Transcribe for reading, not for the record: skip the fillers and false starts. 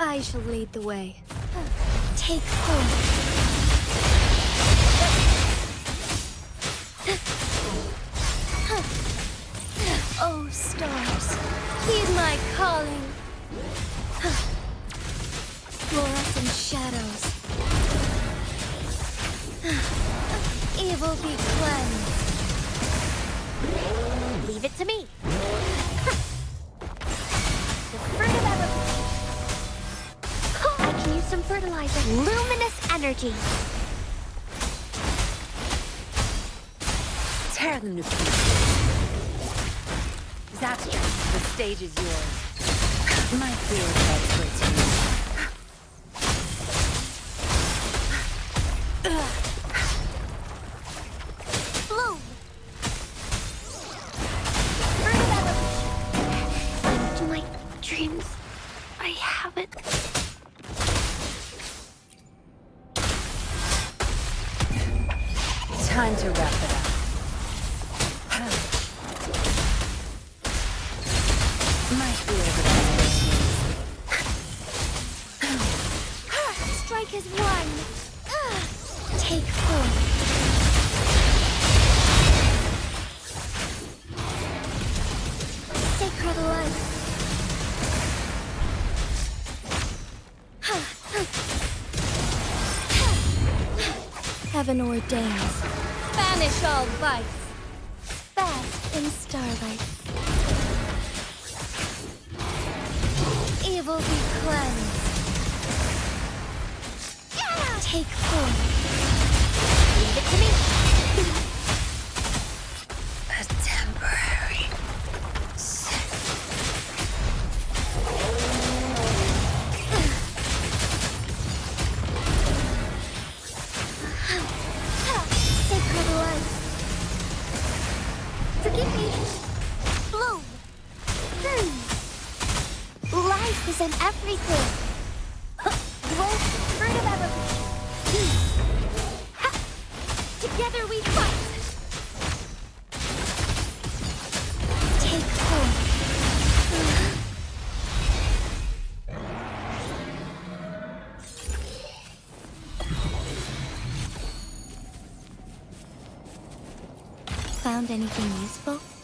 I shall lead the way. Take form. Oh, stars, heed my calling. Fluorescent shadows. Evil be cleansed. Leave it to me. The fruit of evolution. I can use some fertilizer. Luminous energy. Tear them to pieces. Zapster, the stage is yours. My field expertise. Bloom. Fruit of evolution. To my dreams, I have it. Time to wrap it up. My field expertise. Strike as one. Take form. Sacred light. Heaven ordains. Banish all vice. Bask in starlight. Evil be cleansed. Take form. Leave it to me. A temporary. Sacred light. Forgive me. Bloom. Life is in everything. Growth, fruit of evolution. Peace. Ha! Together we fight. Take form. Found anything useful?